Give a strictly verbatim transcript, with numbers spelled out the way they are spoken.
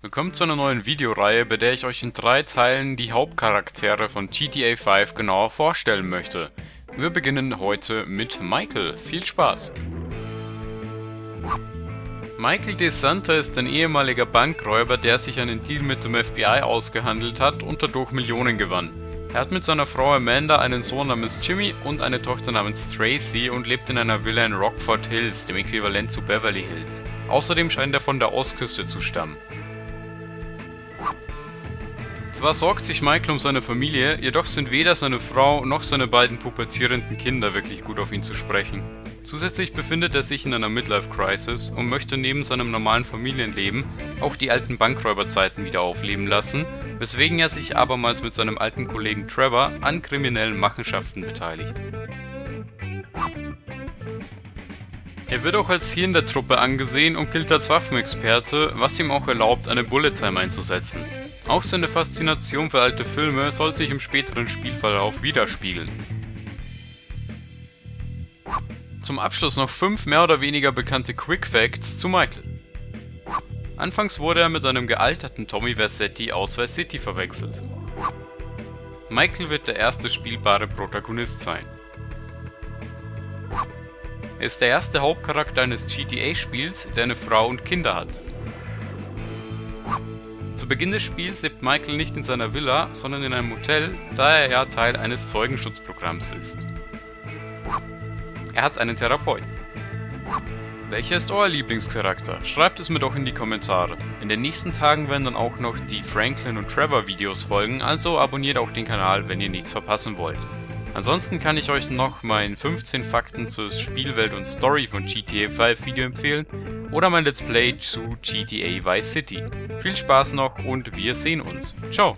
Willkommen zu einer neuen Videoreihe, bei der ich euch in drei Teilen die Hauptcharaktere von G T A fünf genauer vorstellen möchte. Wir beginnen heute mit Michael. Viel Spaß! Michael DeSanta ist ein ehemaliger Bankräuber, der sich einen Deal mit dem F B I ausgehandelt hat und dadurch Millionen gewann. Er hat mit seiner Frau Amanda einen Sohn namens Jimmy und eine Tochter namens Tracy und lebt in einer Villa in Rockford Hills, dem Äquivalent zu Beverly Hills. Außerdem scheint er von der Ostküste zu stammen. Zwar sorgt sich Michael um seine Familie, jedoch sind weder seine Frau noch seine beiden pubertierenden Kinder wirklich gut auf ihn zu sprechen. Zusätzlich befindet er sich in einer Midlife-Crisis und möchte neben seinem normalen Familienleben auch die alten Bankräuberzeiten wieder aufleben lassen, weswegen er sich abermals mit seinem alten Kollegen Trevor an kriminellen Machenschaften beteiligt. Er wird auch als Hirn der Truppe angesehen und gilt als Waffenexperte, was ihm auch erlaubt, eine Bullet Time einzusetzen. Auch seine Faszination für alte Filme soll sich im späteren Spielverlauf widerspiegeln. Zum Abschluss noch fünf mehr oder weniger bekannte Quick Facts zu Michael. Anfangs wurde er mit einem gealterten Tommy Vercetti aus Vice City verwechselt. Michael wird der erste spielbare Protagonist sein. Er ist der erste Hauptcharakter eines G T A-Spiels, der eine Frau und Kinder hat. Zu Beginn des Spiels lebt Michael nicht in seiner Villa, sondern in einem Motel, da er ja Teil eines Zeugenschutzprogramms ist. Er hat einen Therapeuten. Welcher ist euer Lieblingscharakter? Schreibt es mir doch in die Kommentare. In den nächsten Tagen werden dann auch noch die Franklin und Trevor Videos folgen, also abonniert auch den Kanal, wenn ihr nichts verpassen wollt. Ansonsten kann ich euch noch mein fünfzehn Fakten zur Spielwelt und Story von G T A fünf Video empfehlen oder mein Let's Play zu G T A Vice City. Viel Spaß noch und wir sehen uns. Ciao!